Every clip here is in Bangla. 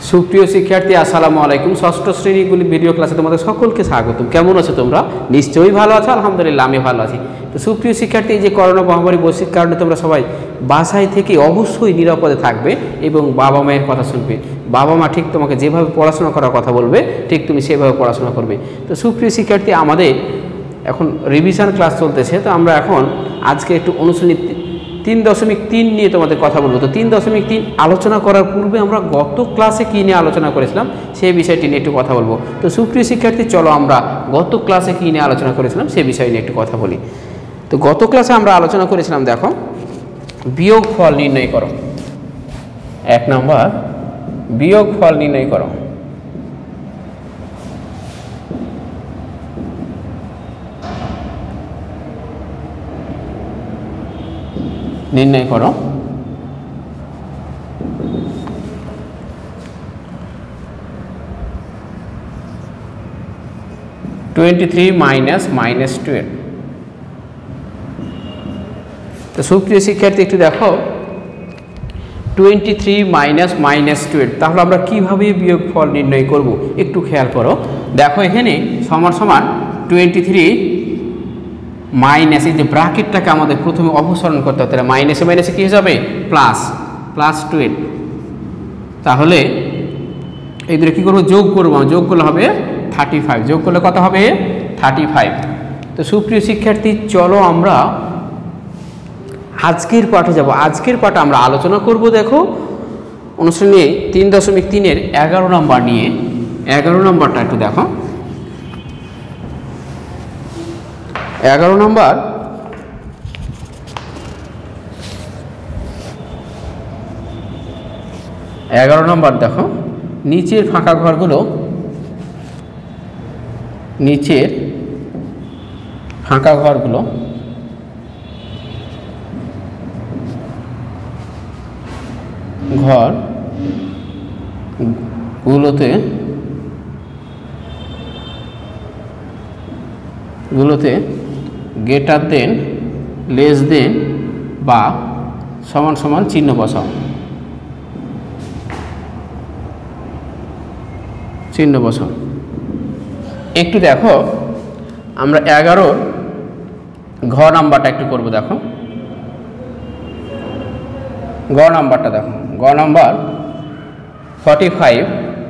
সুপ্রিয় শিক্ষার্থী আসসালামু আলাইকুম। ষষ্ঠ শ্রেণীগুলি ভিডিও ক্লাসে তোমাদের সকলকে স্বাগতম। কেমন আছো তোমরা? নিশ্চয়ই ভালো আছো। আলহামদুলিল্লাহ আমি ভালো আছি। তো সুপ্রিয় শিক্ষার্থী, এই যে করোনা মহামারী বৈশ্বিক কারণে তোমরা সবাই বাসায় থেকে অবশ্যই নিরাপদে থাকবে এবং বাবা মায়ের কথা শুনবে। বাবা মা ঠিক তোমাকে যেভাবে পড়াশোনা করার কথা বলবে ঠিক তুমি সেভাবে পড়াশোনা করবে। তো সুপ্রিয় শিক্ষার্থী, আমাদের এখন রিভিশন ক্লাস চলতেছে। তো আমরা এখন আজকে একটু অনুশীলনী 3.3 নিয়ে তোমাদের কথা বলবো। তো 3.3 আলোচনা করার পূর্বে আমরা গত ক্লাসে কী নিয়ে আলোচনা করেছিলাম সেই বিষয়টি নিয়ে একটু কথা বলবো। তো সুপ্রিয় শিক্ষার্থী, চলো আমরা গত ক্লাসে কী নিয়ে আলোচনা করেছিলাম সেই বিষয় নিয়ে একটু কথা বলি। তো গত ক্লাসে আমরা আলোচনা করেছিলাম, দেখো, বিয়োগফল নির্ণয় করো। 1 নম্বর, বিয়োগফল নির্ণয় করো। নির্ণয় করো। -12। তো সুপ্রিয় শিক্ষার্থী, একটু দেখো 23 -12, তাহলে আমরা কিভাবে বিয়োগফল নির্ণয় করব একটু খেয়াল করো। দেখো এখানে সমান সমান 23 মাইনাস, এই যে ব্র্যাকেটটাকে আমাদের প্রথমে অপসারণ করতে হবে। তাহলে মাইনাসে মাইনাসে কী হিসাবে প্লাস 12। তাহলে এই দুটো কী করবো? যোগ করবো। যোগ করলে হবে 35। যোগ করলে কত হবে? 35। তো সুপ্রিয় শিক্ষার্থী, চলো আমরা আজকের পাঠে যাব। আজকের পাঠে আমরা আলোচনা করব, দেখো, অনুশীলনী 3.3 11 নম্বর নিয়ে। 11 নম্বরটা একটু দেখো। 11 নম্বর, দেখো, নিচের ফাঁকা ঘরগুলো, নিচের ফাঁকা ঘরগুলো গুলোতে গ্রেটার দেন, লেস দেন বা সমান সমান চিহ্ন বসাও। একটু দেখো, আমরা 11 ঘ নাম্বারটা একটু করব। দেখো গ নাম্বারটা দেখো। গ নাম্বার 45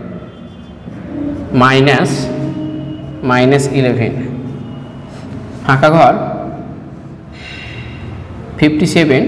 -11, ফাঁকা ঘর 57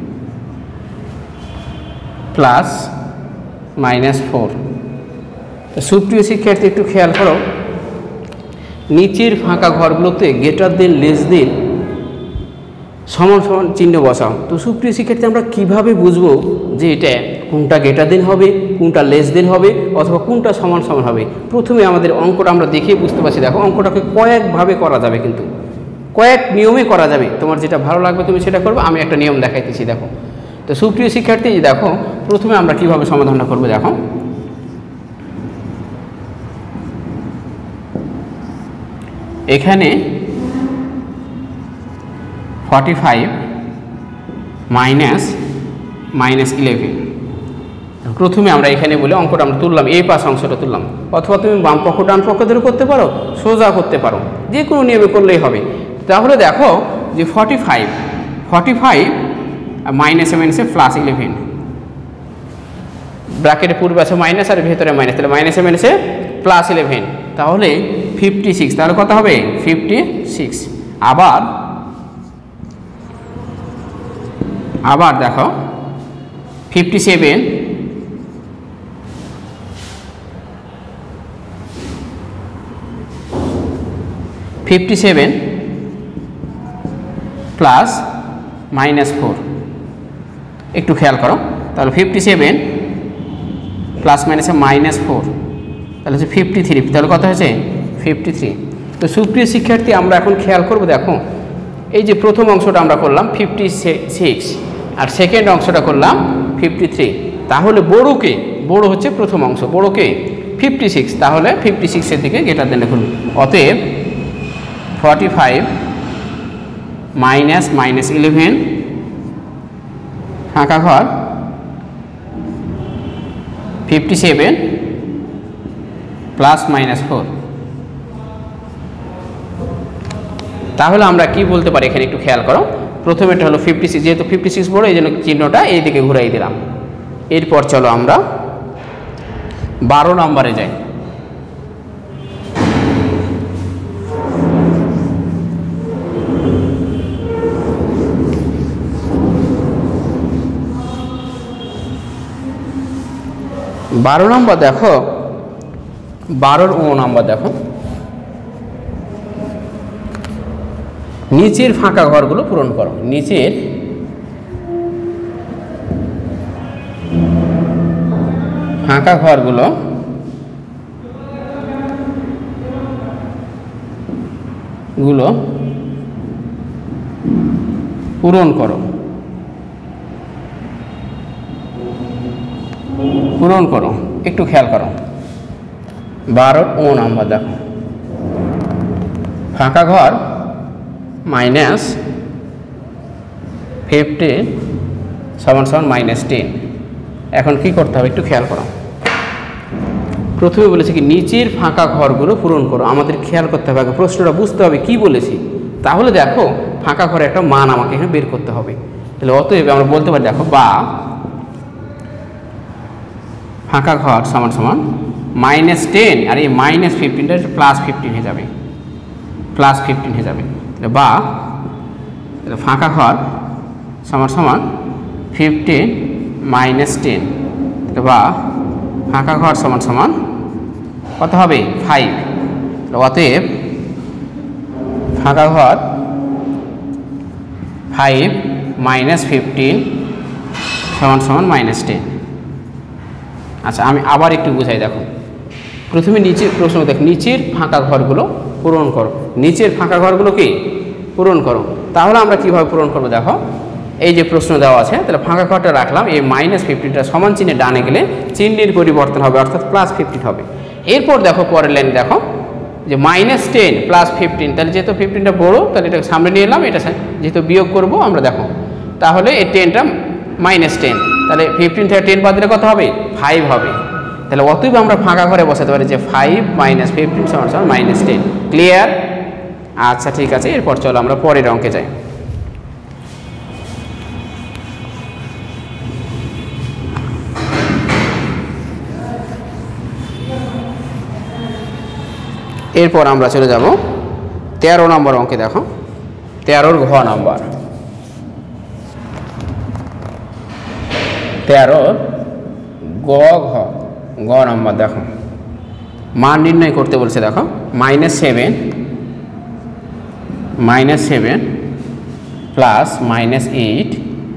+-4। তো সুপ্রিয় শিক্ষার্থী, একটু খেয়াল করো, নিচের ফাঁকা ঘরগুলোতে গ্রেটার দেন, লেস দেন, সমান সমান চিহ্ন বসাও। তো সুপ্রিয় শিক্ষার্থী, আমরা কিভাবে বুঝবো যে এটা কোনটা গ্রেটার দেন হবে, কোনটা লেস দেন হবে, অথবা কোনটা সমান সমান হবে? প্রথমে আমাদের অঙ্কটা আমরা দেখে বুঝতে পারছি। দেখো, অঙ্কটাকে কয়েকভাবে করা যাবে, কিন্তু কয়েক নিয়মে করা যাবে। তোমার যেটা ভালো লাগবে তুমি সেটা করবে। আমি একটা নিয়ম দেখাইতেছি, দেখো। তো সুপ্রিয় শিক্ষার্থী, দেখো, প্রথমে আমরা কিভাবে সমাধানটা করবো। দেখো, এখানে 45 -11। প্রথমে আমরা এখানে বলে অঙ্কটা আমরা তুললাম, এই পাশ অংশটা তুললাম, অথবা তুমি বাম পক্ষ ডান পক্ষ ধরে করতে পারো, সোজা করতে পারো, যে কোনো নিয়মে করলেই হবে। তাহলে দেখো যে 45 -11 +11, ব্র্যাকেটে পূর্বে আছে মাইনাস আর ভেতরে মাইনাস, তাহলে -11 +11, তাহলে 56। তাহলে কত হবে? 56। আবার দেখো 57 +-4। একটু খেয়াল করো, তাহলে 57 +-4, তাহলে হচ্ছে 53। তাহলে কত হয়েছে? 53। তো সুপ্রিয় শিক্ষার্থী, আমরা এখন খেয়াল করব। দেখো, এই যে প্রথম অংশটা আমরা করলাম 56 আর সেকেন্ড অংশটা করলাম 53। তাহলে বড় হচ্ছে প্রথম অংশ, বড়কে 56, তাহলে 56-এর দিকে গ্রেটার দেন লিখুন। অতএব 45 -11 ফাঁকা ঘর 57 প্লাস মাইনাস 4। তাহলে আমরা কি বলতে পারি এখানে একটু খেয়াল করো। প্রথমেটা হলো 56, যেহেতু 56 বড় এই জন্য চিহ্নটা এই দিকে ঘুরাই দিলাম। এরপর চলো আমরা 12 নম্বরে যাই। বারো নম্বর দেখো, 12 নম্বর দেখো, নিচের ফাঁকা ঘরগুলো পূরণ করো। নিচের ফাঁকা ঘরগুলো পূরণ করো। পূরণ করো, একটু খেয়াল করো। 12 নম্বর দেখো, ফাঁকা ঘর -15 = -10। এখন কি করতে হবে একটু খেয়াল করো। প্রথমে বলেছি কি নিচের ফাঁকা ঘরগুলো পূরণ করো। আমাদের খেয়াল করতে হবে, আগে প্রশ্নটা বুঝতে হবে কি বলেছি, তাহলে দেখো ফাঁকা ঘরে একটা মান আমাকে এখানে বের করতে হবে। তাহলে অতএব আমরা বলতে পারি দেখো, বা ফাঁকা ঘর সমান -10, আর এই -15টা +15 হয়ে যাবে, +15 হয়ে যাবে। বা ফাঁকা ঘর সমান 15 - 10, বা ফাঁকা ঘর সমান কত হবে 5। অতএব ফাঁকা ঘর 5 - 15 = -10। আচ্ছা, আমি আবার একটু বুঝাই। দেখো প্রথমে নিচের প্রশ্ন দেখো, নিচের ফাঁকা ঘরগুলো পূরণ করো। নিচের ফাঁকা ঘরগুলো কি পূরণ করো। তাহলে আমরা কিভাবে পূরণ করবো দেখো, এই যে প্রশ্ন দেওয়া আছে, তাহলে ফাঁকা ঘরটা রাখলাম, এই -15টা সমান চিহ্নে ডানে গেলে চিহ্নের পরিবর্তন হবে, অর্থাৎ +15 হবে। এরপর দেখো পরের লাইন দেখো যে -10 + 15, তাহলে যেহেতু 15টা বড়ো তাহলে এটাকে সামনে নিয়ে এলাম, এটা যেহেতু বিয়োগ করব আমরা দেখো, তাহলে এই 10টা -10, তাহলে 15 থেকে 10 বাদ দিলে কত হবে 5 হবে। তাহলে অতএব আমরা ফাঁকা ঘরে বসাতে পারি যে 5 - 15 = -10। ক্লিয়ার? আচ্ছা ঠিক আছে, এরপর চলো আমরা পরের অঙ্কে যাই। এরপর আমরা চলে যাব 13 নম্বর অঙ্কে। দেখো 13 ঘ নাম্বার, 13 ঘ নাম্বার দেখো, মান নির্ণয় করতে বলছে। দেখো -7 প্লাস -8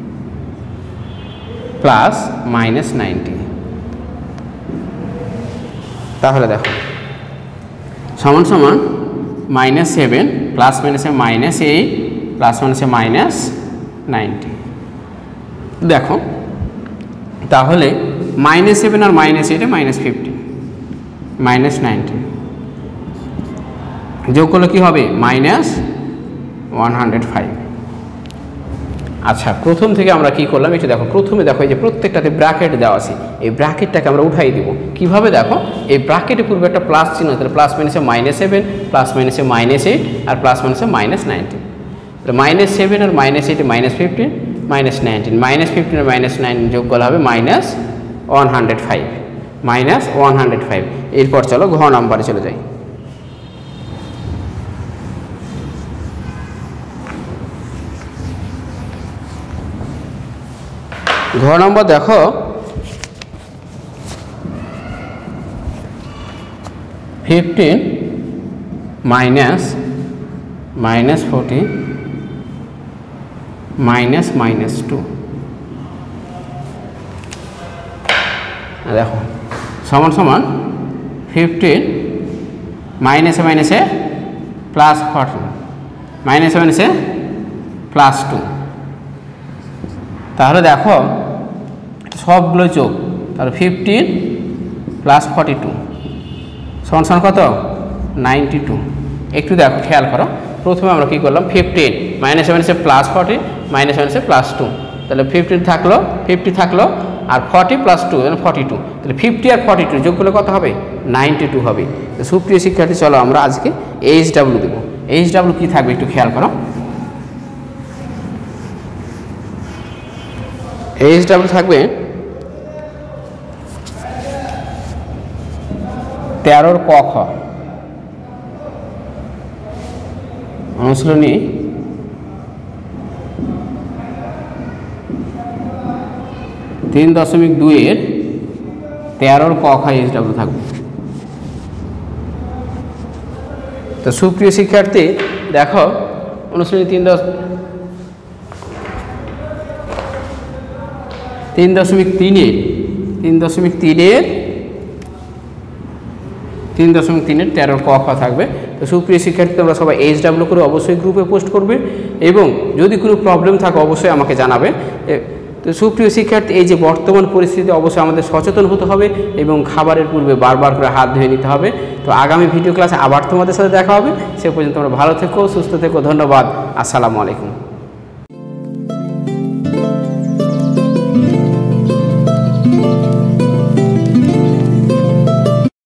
প্লাস -90। তাহলে দেখো সমান -7 প্লাস -8 প্লাস -90। দেখো তাহলে -7 আর -8 -15 -90 যোগ করলে কি হবে -105। আচ্ছা, প্রথম থেকে আমরা কি করলাম এটা দেখো। প্রথমে দেখো এই যে প্রত্যেকটাতে ব্র্যাকেট দেওয়া আছে, এই ব্র্যাকেটটাকে আমরা উঠাই দিব। কিভাবে দেখো, এই ব্র্যাকেটের পূর্বে একটা প্লাস চিহ্ন, তাহলে প্লাস মাইনাসে -7 প্লাস মাইনাসে -8 আর প্লাস মাইনাসে -90। তাহলে -7 আর -8 -15 -19, -15 আর -9 যোগ করলে হবে -105। এরপর চলো ঘ নাম্বারে চলে যাই। ঘ নম্বর দেখো -15 -40 -2। দেখো সমান 15 মাইনাসে প্লাস 40 মাইনাসে প্লাস 2। তাহলে দেখো সবগুলো যোগ, তাহলে 15 প্লাস 42 সমান কত 92। একটু দেখো খেয়াল করো, প্রথমে আমরা কি করলাম 15 -7 প্লাস 40 -7 প্লাস 2, তাহলে 50 থাকলো আর 40 + 2 মানে 42, তাহলে 50 আর 42 যোগ করলে কত হবে? 92 হবে। তো সুপ্রিয় শিক্ষার্থী চলো আমরা আজকে এইচডাব্লিউ দেবো। এইচডাব্লিউ কী থাকবে একটু খেয়াল করো। এইচডাব্লিউ থাকবে 13 ক খ অনুশীলনী 3.2 এর 13 ক খ এইচডাব্লিউ থাকবে। তো সুপ্রিয় শিক্ষার্থী দেখো অনুশীলনী 3.3 এর 13 ক খ থাকবে। তো সুপ্রিয় শিক্ষার্থী তোমরা সবাই এইচডাব্লিউ করে অবশ্যই গ্রুপে পোস্ট করবে এবং যদি কোনো প্রবলেম থাকে অবশ্যই আমাকে জানাবে। তো সুপ্রিয় শিক্ষার্থী এই যে বর্তমান পরিস্থিতি অবশ্যই আমাদের সচেতন হতে হবে এবং খাবারের পূর্বে বারবার করে হাত ধুয়ে নিতে হবে। তো আগামী ভিডিও ক্লাসে আবার তোমাদের সাথে দেখা হবে। সে পর্যন্ত তোমরা ভালো থেকো, সুস্থ থেকো। ধন্যবাদ। আসসালামু আলাইকুম।